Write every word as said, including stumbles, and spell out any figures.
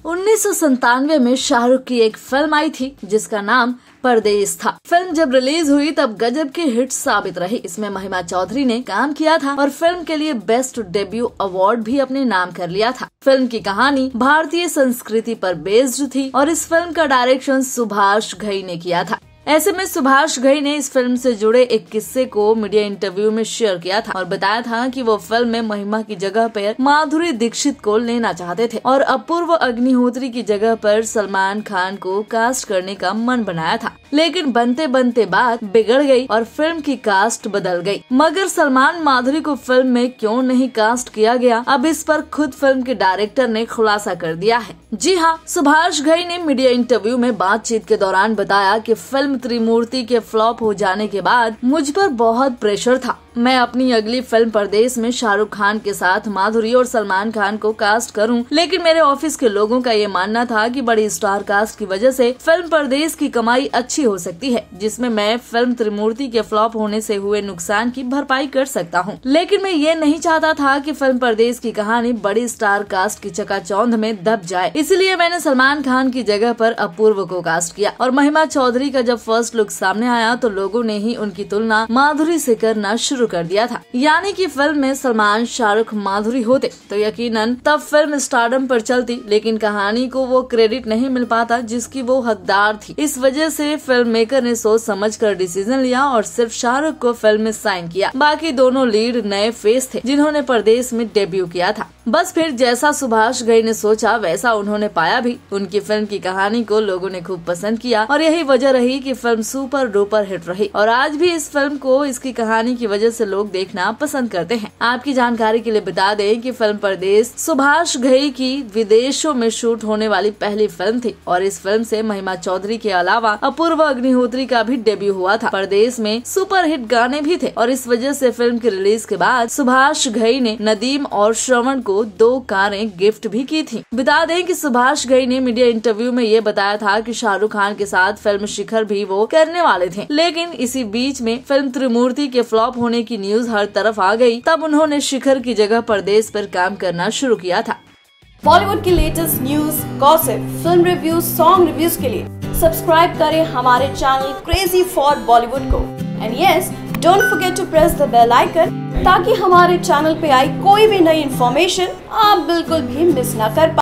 उन्नीस सौ संतानवे में शाहरुख की एक फिल्म आई थी जिसका नाम परदेस था। फिल्म जब रिलीज हुई तब गजब की हिट साबित रही। इसमें महिमा चौधरी ने काम किया था और फिल्म के लिए बेस्ट डेब्यू अवार्ड भी अपने नाम कर लिया था। फिल्म की कहानी भारतीय संस्कृति पर बेस्ड थी और इस फिल्म का डायरेक्शन सुभाष घई ने किया था। ऐसे में सुभाष घई ने इस फिल्म से जुड़े एक किस्से को मीडिया इंटरव्यू में शेयर किया था और बताया था कि वो फिल्म में महिमा की जगह पर माधुरी दीक्षित को लेना चाहते थे और अपूर्व अग्निहोत्री की जगह पर सलमान खान को कास्ट करने का मन बनाया था, लेकिन बनते बनते बात बिगड़ गई और फिल्म की कास्ट बदल गई। मगर सलमान माधुरी को फिल्म में क्यों नहीं कास्ट किया गया, अब इस पर खुद फिल्म के डायरेक्टर ने खुलासा कर दिया है। जी हाँ, सुभाष घई ने मीडिया इंटरव्यू में बातचीत के दौरान बताया कि फिल्म त्रिमूर्ति के फ्लॉप हो जाने के बाद मुझ पर बहुत प्रेशर था। मैं अपनी अगली फिल्म परदेस में शाहरुख खान के साथ माधुरी और सलमान खान को कास्ट करूं, लेकिन मेरे ऑफिस के लोगों का ये मानना था कि बड़ी स्टार कास्ट की वजह से फिल्म परदेस की कमाई अच्छी हो सकती है, जिसमें मैं फिल्म त्रिमूर्ति के फ्लॉप होने से हुए नुकसान की भरपाई कर सकता हूं। लेकिन मैं ये नहीं चाहता था कि फिल्म परदेस की कहानी बड़ी स्टार कास्ट की चकाचौंध में दब जाए, इसलिए मैंने सलमान खान की जगह पर अपूर्व को कास्ट किया। और महिमा चौधरी का जब फर्स्ट लुक सामने आया तो लोगों ने ही उनकी तुलना माधुरी से करना शुरू कर दिया था, यानी कि फिल्म में सलमान, शाहरुख, माधुरी होते तो यकीनन तब फिल्म स्टारडम पर चलती, लेकिन कहानी को वो क्रेडिट नहीं मिल पाता जिसकी वो हकदार थी। इस वजह से फिल्म मेकर ने सोच समझ कर डिसीजन लिया और सिर्फ शाहरुख को फिल्म में साइन किया। बाकी दोनों लीड नए फेस थे जिन्होंने परदेस में डेब्यू किया था। बस फिर जैसा सुभाष घई ने सोचा वैसा उन्होंने पाया भी। उनकी फिल्म की कहानी को लोगों ने खूब पसंद किया और यही वजह रही कि फिल्म सुपर डुपर हिट रही और आज भी इस फिल्म को इसकी कहानी की वजह से लोग देखना पसंद करते हैं। आपकी जानकारी के लिए बता दें कि फिल्म परदेस सुभाष घई की विदेशों में शूट होने वाली पहली फिल्म थी और इस फिल्म से महिमा चौधरी के अलावा अपूर्व अग्निहोत्री का भी डेब्यू हुआ था। परदेस में सुपर हिट गाने भी थे और इस वजह से फिल्म की रिलीज के बाद सुभाष घई ने नदीम और श्रवण को दो कारें गिफ्ट भी की थी। बता दें कि सुभाष घई ने मीडिया इंटरव्यू में ये बताया था कि शाहरुख खान के साथ फिल्म शिखर भी वो करने वाले थे, लेकिन इसी बीच में फिल्म त्रिमूर्ति के फ्लॉप होने की न्यूज हर तरफ आ गई। तब उन्होंने शिखर की जगह परदेस पर काम करना शुरू किया था। बॉलीवुड की latest news, gossip, film reviews, song reviews के लिए सब्सक्राइब करें हमारे चैनल क्रेजी फॉर बॉलीवुड को and yes, don't forget to press the bell icon ताकि हमारे चैनल पे आई कोई भी नई इन्फॉर्मेशन आप बिल्कुल भी मिस ना कर पाए।